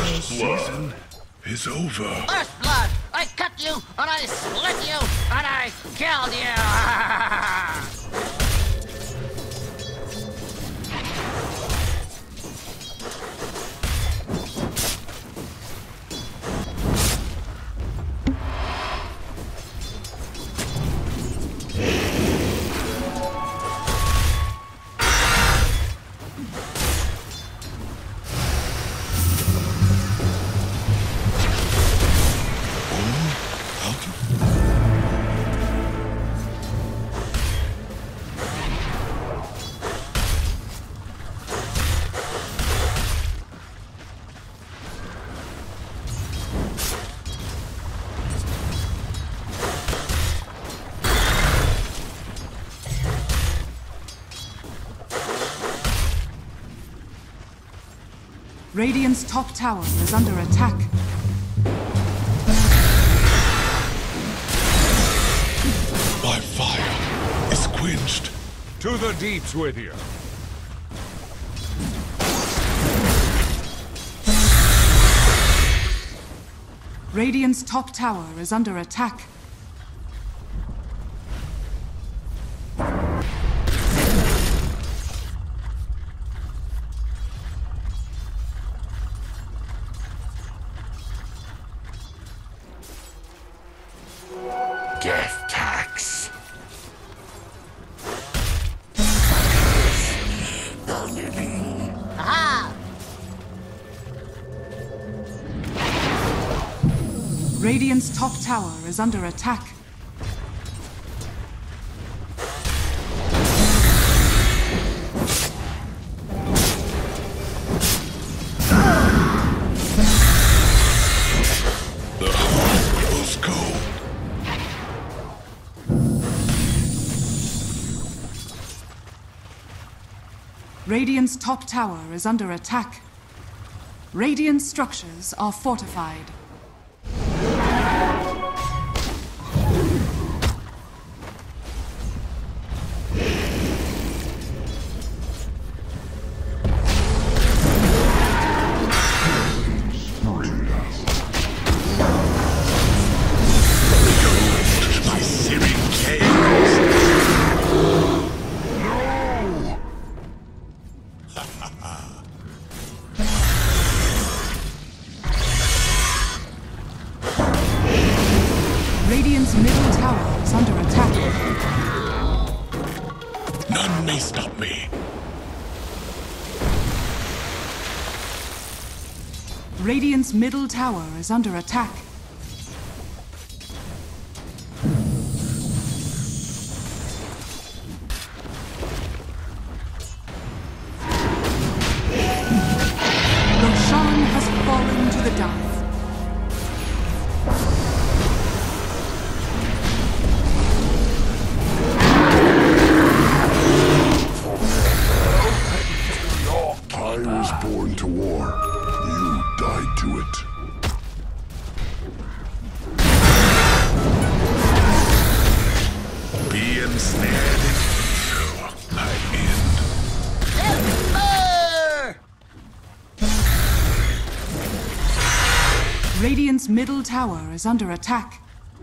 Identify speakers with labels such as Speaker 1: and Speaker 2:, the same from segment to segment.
Speaker 1: First blood is over.
Speaker 2: First blood! I cut you, and I slit you, and I killed you!
Speaker 3: Radiant's top tower is under attack.
Speaker 1: My fire is quenched.
Speaker 4: To the deeps with you.
Speaker 3: Radiant's top tower is under attack.
Speaker 1: Death tax.
Speaker 2: Aha!
Speaker 3: Radiant's top tower is under attack.
Speaker 1: The heart grows cold.
Speaker 3: Radiant's top tower is under attack. Radiant structures are fortified.
Speaker 1: My searing chaos.
Speaker 3: Radiant's middle tower is under attack.
Speaker 1: None may stop me.
Speaker 3: Radiant's middle tower is under attack. Roshan has fallen to the dark.
Speaker 5: I was born to war. You died to it.
Speaker 1: Be ensnared in fear. I end.
Speaker 2: Timber!
Speaker 3: Radiant's middle tower is under attack.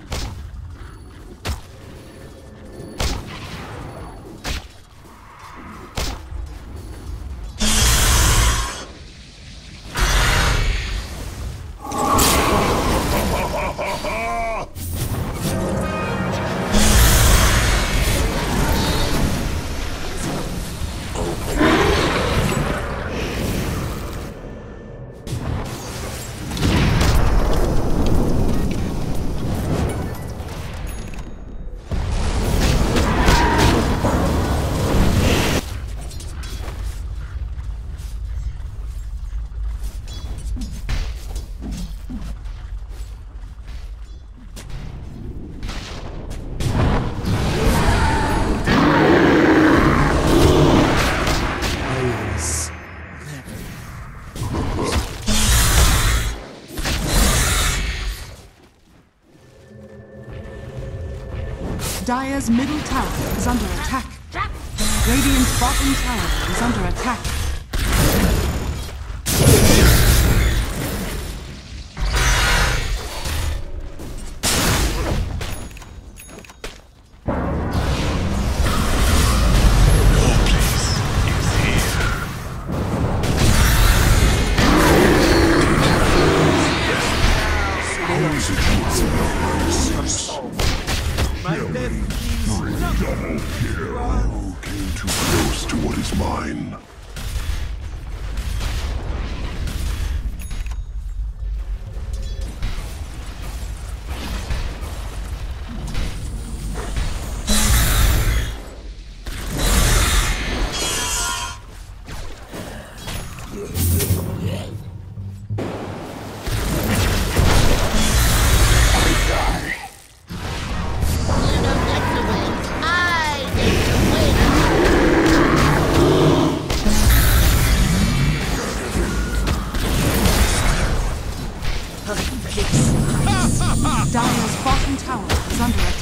Speaker 3: Dire's middle tower is under attack. Radiant's bottom tower is under attack.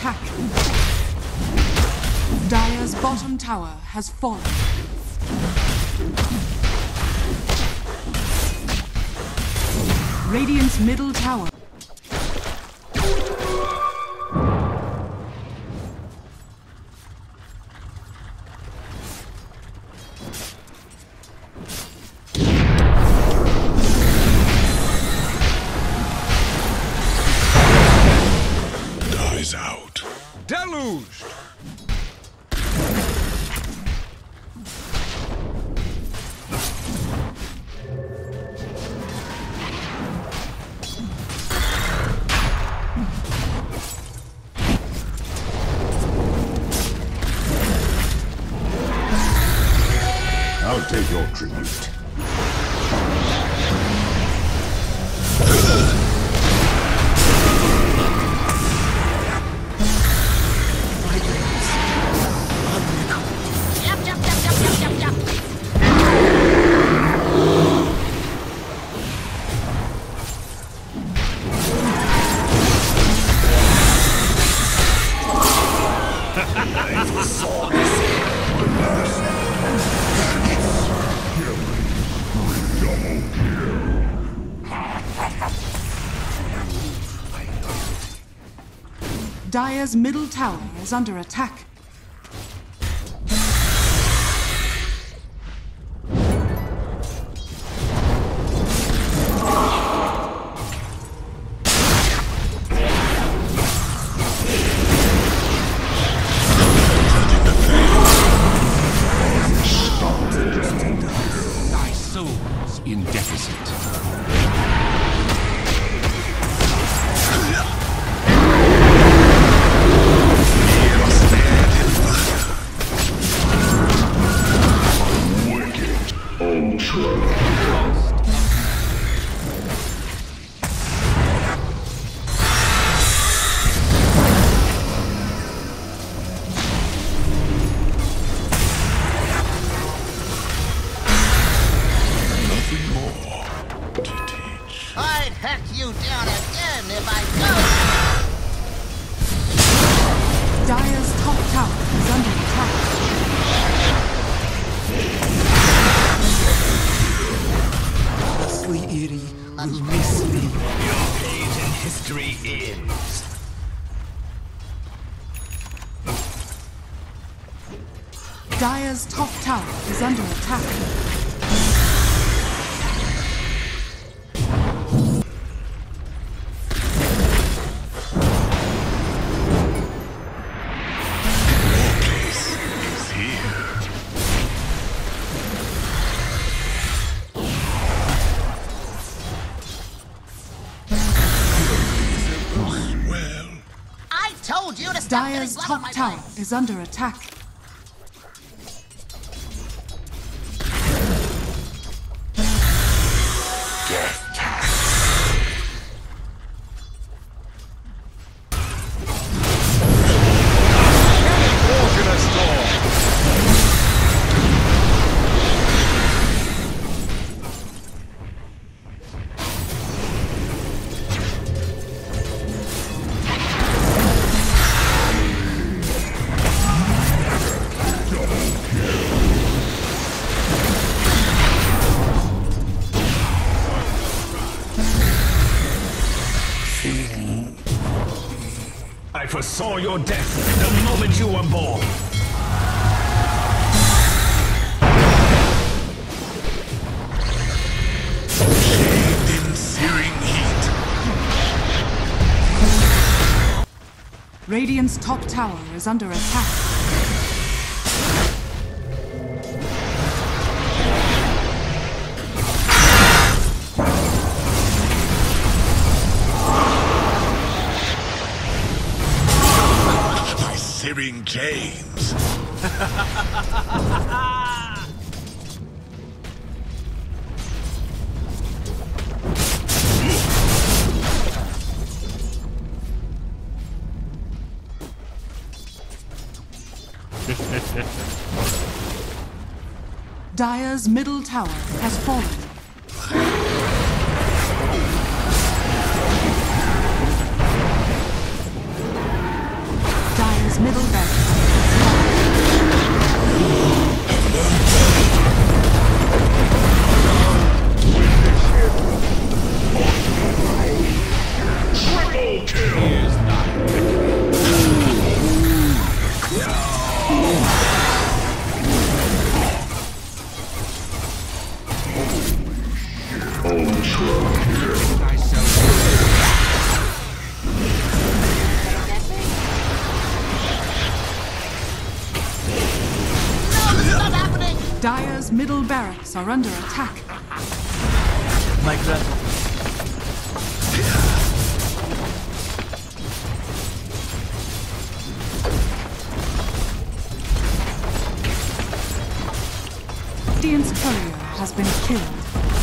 Speaker 3: attack. Dire's bottom tower has fallen. Radiant's middle tower.
Speaker 5: Dies out.
Speaker 4: Deluged!
Speaker 5: I'll take your tribute.
Speaker 2: Yup, yup, yup, yup, yup, yup, yup.
Speaker 3: Dire's middle tower is under attack.
Speaker 1: Thy soul's in deficit.
Speaker 5: Nothing more to teach.
Speaker 2: I'd hack you down again if I could.
Speaker 3: Dire's top tower is under attack.
Speaker 6: Ghastly Eerie will miss me.
Speaker 1: Your page in history ends.
Speaker 3: Dire's top tower is under attack.
Speaker 5: Is here. Well,
Speaker 2: I told you to stop getting
Speaker 3: Dire's
Speaker 2: blood on
Speaker 3: top
Speaker 2: my
Speaker 3: tower
Speaker 2: blades.
Speaker 3: is under attack.
Speaker 4: Walk in a storm!
Speaker 1: I foresaw your death the moment you were born.
Speaker 5: in searing heat.
Speaker 3: Radiant's top tower is under attack.
Speaker 5: My searing chains.
Speaker 3: Dire's middle tower has fallen.
Speaker 2: Not happening!
Speaker 3: Dire's middle barracks are under attack.
Speaker 7: My grand.
Speaker 3: Radiant's courier has been killed.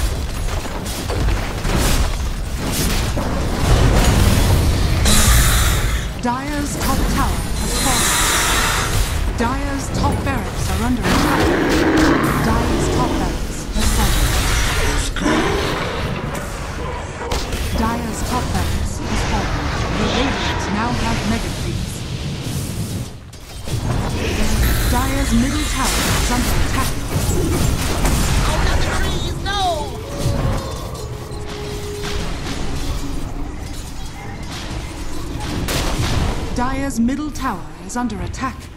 Speaker 3: Dire's top tower has fallen. Dire's top barracks are under attack. Dire's top barracks has fallen. Dire's top barracks has fallen. The Radiant now have mega creeps. Dire's middle tower is under attack.
Speaker 2: Oh, not the trees, no!
Speaker 3: Dire's middle tower is under attack.